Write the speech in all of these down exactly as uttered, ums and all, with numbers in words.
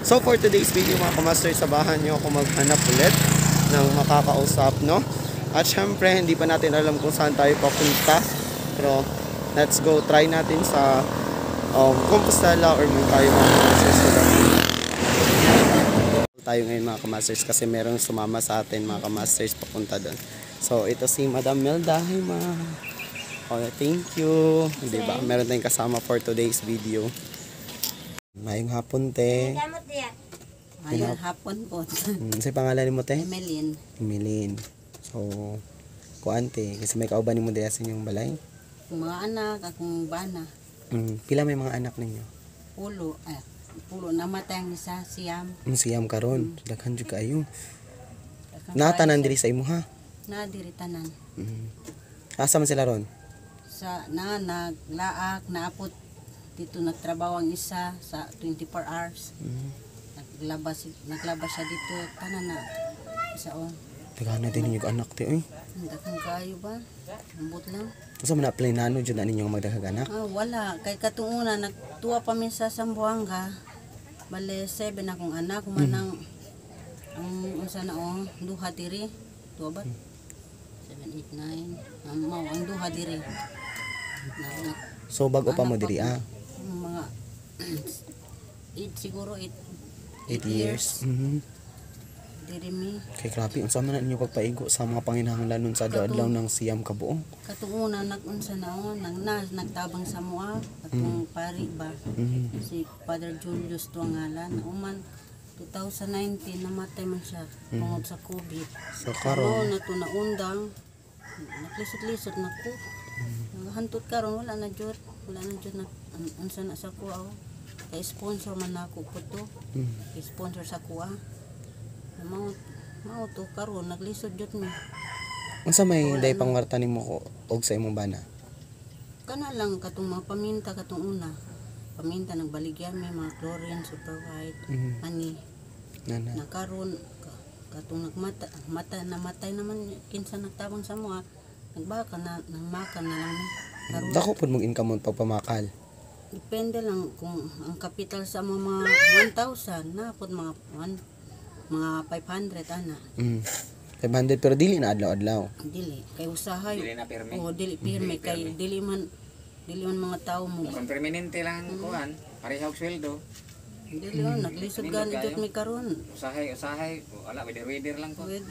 So for today's video mga kamaster, sabahan nyo ako maghanap ulit ng makakausap, no? At syempre hindi pa natin alam kung saan tayo papunta, pero let's go, try natin sa um, Compostela or Montayo mga kamasters. Tayo ngayon mga kamasters kasi merong sumama sa atin mga kamasters papunta doon. So ito si Madam Melda. Hi ma. Oh, thank you. Diba? Meron tayong kasama for today's video. Mayong hapon te. Mayong hapon po. Hmm, sa pangalan mo te? Emeline. Emeline. So, kuan te, kasi may kauban mo diya sa inyong balay? Kung mga anak, akong bana. Hmm, pila may mga anak ninyo? Pulo. Eh, pulo namatay ang isa, siyam. Hmm, siyam karon. Hmm. Daghan jud kaayo. Daghang Natanan kayo diri sa imo ha? Na diri tanan. Hmm. Asa man sila ron? Sa na naglaak, naapot dito nagtrabaho ang isa sa twenty-four hours. Hmm. Naglabas naglabas siya dito tanan na isa on. Daghan na din ninyo anak te oy. Daghang kayo ba? Ambot lang. Usa man na planano jud na ninyong magdaghag anak? Ah, wala kay katunguna nagtuwa pa mi sa Sambuanga. Bale seven akong anak kumanang mm. ang unsa na oh, duha diri. Tuwa ba? seven, eight, nine. Ang mao ang duha diri. Na, na, So bago pa mo diri ah? Mga eight siguro eight eight years. Mhm. Diri mi. Kay grabe unsa man na ninyo pagpaigo sa mga panginahanglan nun sa adlaw ng siyam ka buong? Katunguna nag-unsa na oh, nang na, nagtabang sa mua atong mm. pari ba. Mhm. Si Father Julius Tuangalan uman twenty nineteen namatay man siya Mm. tungod sa COVID. So Karon karon na to naundang naklisod-lisod na ko. Naghantot karon wala na jud, wala na jud na an- unsa na sa kuha oh. Kay sponsor man nako po to. mm. Kay sponsor sa kuha. Mao mao to karon naglisod jud mi. Unsa may Wala day na. pangwarta nimo ko og sa imong bana? Kana lang katong mga paminta katong una. Paminta nagbaligyan may mga chlorine, super white, Mhm. ani. Nana. Na karon ka- katong nagmata mata namatay naman kinsa nagtabang sa mga nagbaka na nangmakan na lang ni. Karon Dako pud mong income pag pamakal. depende lang kung ang kapital sa mga one thousand na pod mga one, mga five hundred ana. Mm. five hundred pero dili na adlaw-adlaw. Dili kay usahay. Dili na pirmi. Oo, dili pirmi kay dili man dili man mga tao mo. Kung permanente lang kuan, pareha og sweldo. Dili on naglisod gani jud mi karon. Usahay, usahay, wala weather-weather lang ko. With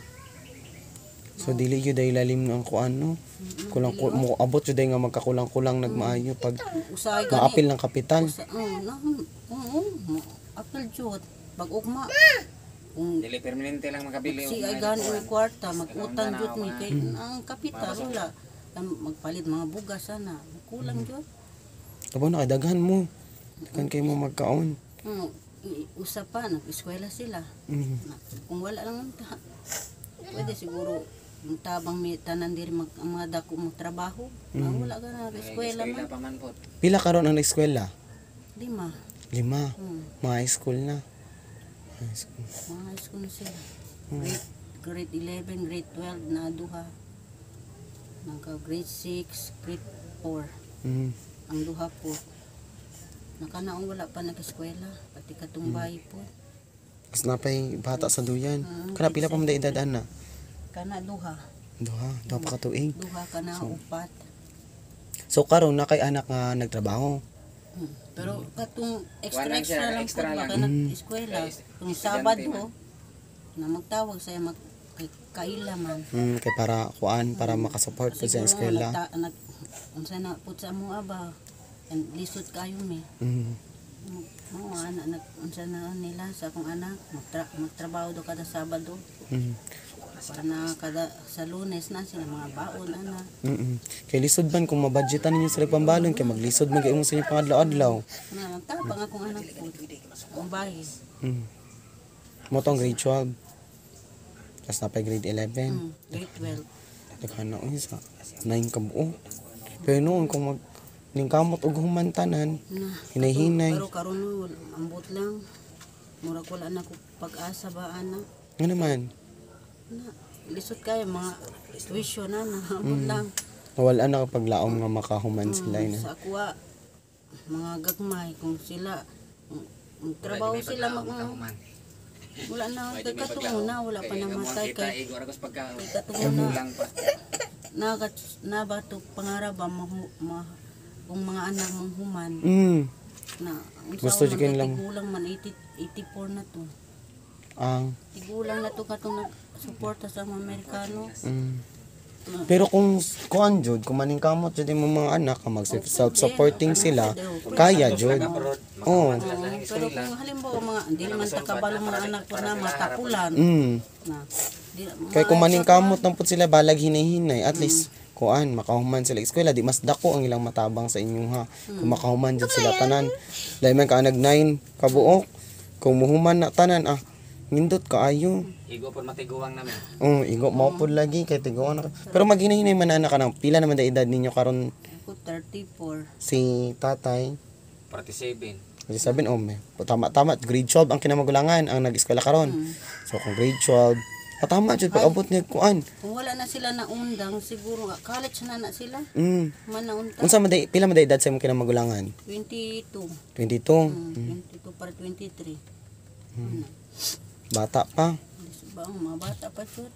So dili gyud ay lalim ng kuan no. Kulang ko mo abot jud ay nga magkakulang-kulang nagmaayo pag usahay gani. maapil ng kapital. Usa, oh, na, oo, apil jud pag ugma. Kung Dili permanente lang makabili. si ay gani mi kwarta mag-utang jud mi kay ang kapital wala. Tam- Magpalit mga bugas sana. Kulang jud. Abo na kay daghan mo. Daghan kay mo magkaon. Hmm, i- usa pa nag-eskwela sila. Mm. Na- Kung wala lang ta, pwede siguro ang tabang may tanan diri mag ang mga dako mo trabaho. Ah, wala ka na eskwela Eskwela man. pa man po. Pila karon ang eskwela? Lima. Lima. Hmm. Mga high school na. High school. Mga high school na sila. Grade, grade eleven, grade twelve na duha. Nangka grade six, grade four. Mm. Ang duha po. Nakanaong wala pa nag-eskwela. Pati katumbay po. Kas napay bata sa duyan. Mm, Kana pila pa man edad ana? Kana duha. Duha, duha pa ka tuig. Duha kana upat. So karon na kay anak nga nagtrabaho. Hmm. Pero katong extra Wala siya, extra lang po extra baka lang. nag-eskwela. Kay Kung estudyante Sabado man. na magtawag saya mag kay kaila man. Mm, kay para kuan para makasupport po sa Siguro eskwela. nagta- nag unsa na pud sa mo aba. And lisod kayo mi. Mm. Mo ana nag unsa na nila sa akong anak magtra magtrabaho do kada Sabado. Mm. Para na kada sa Lunes na sila mga baon ana. Mm. Kay lisod man kung mabudgetan ninyo sa pambalon kay maglisod man kay imong sa inyong pangadlaw-adlaw. Na nagtabang akong anak po. Ang bahay. Mm. Mo tong grade twelve. Tapos na pa grade eleven. Hmm, grade twelve. Daghan na uy sa nine ka buo. Pero noon kung mag ningkamot og humantanan, Na, hinay-hinay. pero karon no, ambot lang. Mura ko wala na ko pag-asa ba ana. Nga naman, Na, lisod kayo mga tuition na na ambot lang. wala na kapag laom nga makahuman sila Mm, ina. sa kuha mga gagmay kung sila mm, Trabaho sila mag wala na kay katungo na wala pa namatay kay Igo ra pagka katungo na lang pa. nagat na bato pangarap ba ma, ma, kung mga anak mong human Mm. na Gusto unsa jud kayo lang. tigulang man eighty, eighty-four na to. Ang Tigulang na to katong nagsuporta sa mga Amerikano. mm. Pero kung kuan jud, kung maning kamot jud mo mga anak, ka mag self-supporting sila, kaya jud. Oh. Oo, pero kung halimbawa mga hindi naman takabalong mga anak ko na matapulan Mm. na di, Kay kung maning kamot nang pud sila balag hinay-hinay, at least kuan makahuman sila eskwela, di mas dako ang ilang matabang sa inyo ha. Kung makahuman jud sila tanan. Lahi man ka nag nine kabuok, kung muhuman na tanan ah, nindot kaayo. Igo po matiguang namin. Oh, igo mo pud lagi kay tiguan na. Pero maghinay-hinay man ana ka nang pila naman da edad ninyo karon ako thirty-four. si tatay. forty-seven. Kasi sabihin, oh, may, tama-tama, grade twelve ang kinamagulangan, ang nag-eskwela karon. So, kung grade twelve, patama dyan, pag-abot niya kuan. Kung wala na sila na undang, siguro nga, college na na sila. Mm. Man na unta. Unsa man day, pila man day edad sa imong kinamagulangan? twenty-two. twenty-two. Mm, twenty-two para twenty-three. Ano? Bata pa. Ba ang mga bata pa shoot.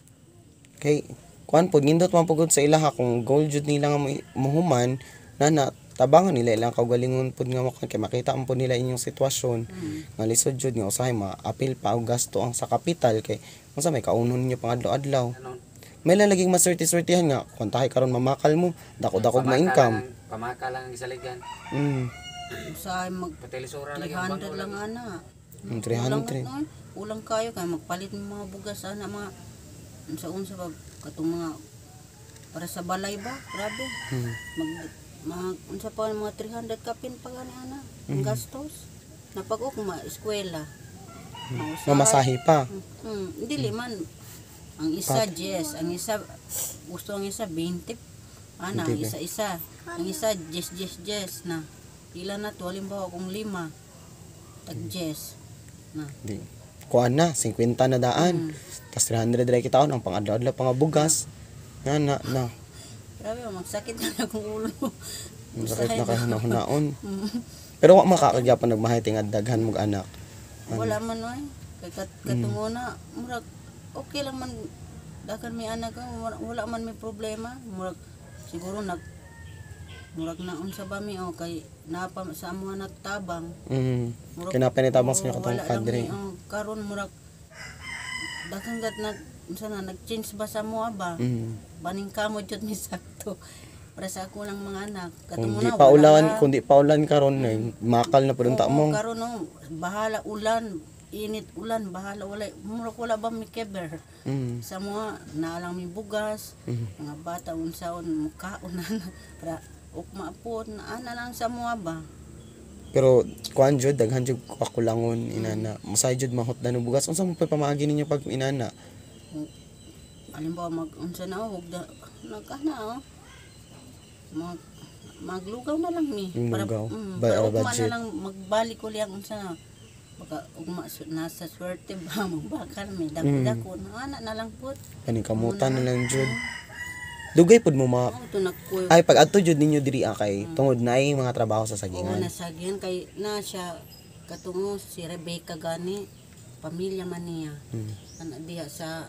Kay, kuan po, nindot man pugod sa ilaha, kung goal jud nila nga mo- mohuman, na na, tabangan nila ilang kaugalingon pud nga makan kay makita man pud nila inyong sitwasyon. Nga lisod jud nga usahay ma-apil pa og gasto ang sa kapital kay unsa may kaunon ninyo pang adlaw-adlaw. Ano? May lalaging masurti-surtihan nga kung tahay karon mamakal mo, dako-dako ma-income. Pamaka lang ang isaligan. Mm. Sa mag Patelisura lang three yung hundred bangko lang ana. Mm, three hundred. Ulang, ulang kayo kay magpalit ng mga bugas ana mga unsa unsa ba katong mga para sa balay ba? Grabe. Mm. Mag mga unsa pa mga three hundred kapin pa gani ana. Ang gastos. Napag-ok ma eskwela. Mausahay. Mamasahe pa. Hmm, dili man. Ang isa yes, ang isa gusto ang isa twenty. Ana, ang twenty. isa-isa. Ang isa yes yes yes na. Pila na to halimbawa kung lima. Tag yes. Na. Di. Kuan na, fifty na daan. Tas three hundred ra kita ang pang-adlaw-adlaw pang bugas. Na na na. Grabe, magsakit na akong ulo. Ang sakit na kayo na hunaon. Mm. Pero wa makakagyapan nagmahay tingad daghan mong anak. Wala man oy. Kay kat katungo na murag okay lang man dakan may anak ka, wala, wala man may problema. Murag siguro nag murag na unsa ba mi o kay napa sa amo nagtabang. Mm. Murag- Kinapanitabang sa inyo Oo, katong wala lang kadre. may, oh, karon murag dakan gat nag unsa na nag-change ba sa mo ba? Mm. Baning kamo jud mi sakto. Para sa ako lang mga anak. Kung Katong di una, pa wala ulan, na. kung di pa ulan karon eh, makal na pud unta Oo, mo. karon no, bahala ulan, init ulan, bahala wala. Murag wala ba mi keber. Mm. Sa mga naalang mi bugas, Mhm. mga bata unsaon mukaon na para ukma pod na ana lang sa mga ba. Pero kuan jud daghan jud kakulangon inana. Masay jud mahot na bugas. Unsa mo pa pamaagi ninyo pag inana? Halimbawa mag unsa na og da nagkana oh. Mag maglugaw na lang mi Yung lugaw. mm, Ba- para uh, ugma budget. na lang magbalik uli ang unsa na baka ugma su- nasa swerte ba magbakal mi dako-dako na ana na lang pud. Paningkamutan na lang jud. Dugay pud mo ma Mao to nagkuy. ay pag adto jud ninyo diri ah, kay tungod na ay mga trabaho sa Oo, sagingan. nasagyan kay na siya katungo si Rebecca gani pamilya man niya. Mm. Ana diha sa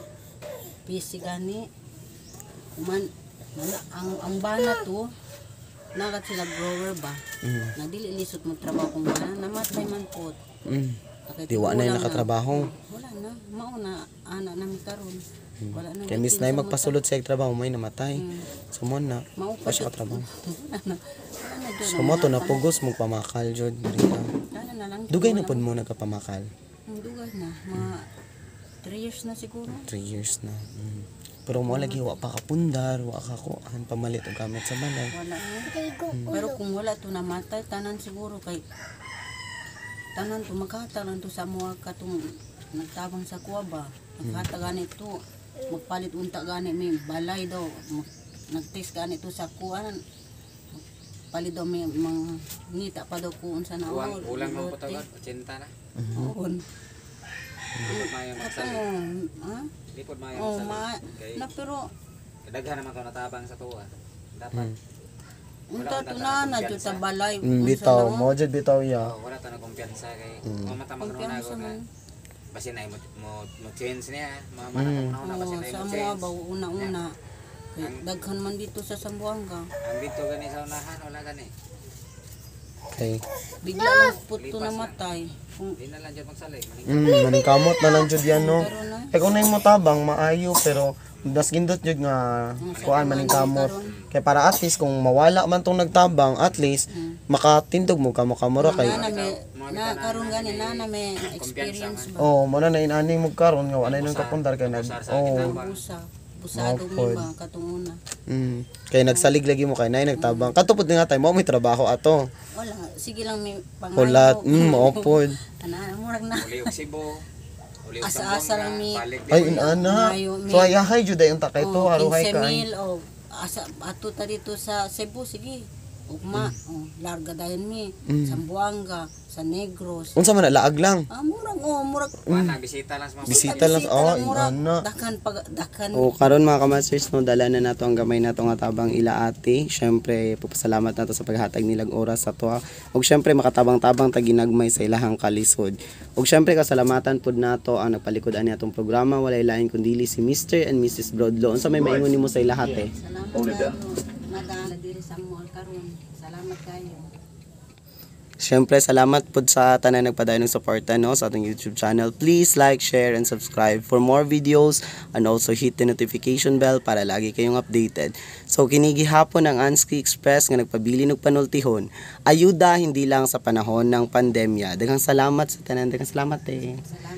P C gani man man- ang ang bana to nagat sila grower ba Mm. na dili lisod mo trabaho kung bana namatay man po. Mm. Kay Di wa na yung tigulang nakatrabaho. Wala na mao na ana nami karon. Wala na Kay miss na yung magpasulod sa trabaho may namatay. Mm. Sumon na. Mao Pa siya katrabaho. Wala na. Wala na dyan. Sumo to na pugos mo pamakal jud diri ah. Wala na lang. Dugay na pud mo nagkapamakal. Ang dugay na mga three years na siguro. three years na. Mm. Pero mo lagi wa pa kapundar, wa ka kuan pamalit og gamit sa balay. Wala na. Pero kung wala to namatay, tanan siguro kay tanan to magkatalan to sa mga katong nagtabang sa kuwa ba. Nagkata gani to, magpalit unta gani may balay daw. Mag- Nag-test gani to sa kuwan. Palit daw may mga ngita pa daw kuun sa Ulang, naol. ulang ng putawag, eighty na. Oo. Di po mayo Katong, magsalit. ha? Di po mayo Oh, magsalit. ma, Kay na pero kadaghan naman to natabang sa tuwa. Dapat Unta to na na jud ta balay. Mm, bitaw, mo jud bitaw ya. Oh, wala ta na kumpiyansa kay Mm. mamata magno na Kumpiyansa ko na. man. Basin ay mo mo, mo change niya. Mama Mm. na ko na basin Oo, ay sa mo mga change. ba una-una. Kay daghan man dito sa Sambuanga. Ang dito gani sa unahan wala gani. Okay. Bigla lang puto na matay. Kung Di na lang jud magsalig. Maning Mm, maning kamot na lang jud yan no. pero na. Eh kung nang mo tabang maayo pero das gindot jud nga kuan maning kamot. Kay para at least kung mawala man tong nagtabang, at least makatindog mo kamo kamura kay. Na may na karon gani na na may experience ba. Oh, mo na inaani mo karon nga anay nang kapundar kay nag. Oh. Busa. Busado mo Mapod. ba katong una. Mm. Kay nagsalig lagi mo kay nay nagtabang. Katupod nga tay mo may trabaho ato. Wala, sige lang may pangayo. Hulat, mm, opod. Ana, murag na. uli og Cebu. Uli og Asa-asa lang mi- balik Ay din. inana. Mayo, mi- So ay hay jud ay unta kay to Oh, haruhay quince ka. mil o asa ato ta dito sa Cebu sige. Ugma, oh, larga dayon mi. Mm. Sambuanga, sa Negros. Unsa man na laag lang. Ah, murag oh, murag Wala bisita lang sa mga Bisita lang oh murag inana. dakan pag dakan. O karon mga kamasters no dala na nato ang gamay nato nga tabang ila ate. Syempre papasalamat nato sa paghatag nilang oras sa to. Ug syempre makatabang-tabang ta ginagmay sa ilahang kalisod. Ug syempre kasalamatan pud nato ang nagpalikod ani atong programa walay lain kundi si Mister and Missus Broadlo. Unsa may maingon nimo sa ilahat eh? Salamat kayo. Nadala diri sa mall karon. Salamat kayo. Syempre salamat pud sa tanan nagpadayon ng suporta no sa atong YouTube channel. Please like, share and subscribe for more videos and also hit the notification bell para lagi kayong updated. So kini gihapon ang Anski Express nga nagpabili og panultihon. Ayuda hindi lang sa panahon ng pandemya. Daghang salamat sa tanan, daghang salamat eh. Salamat.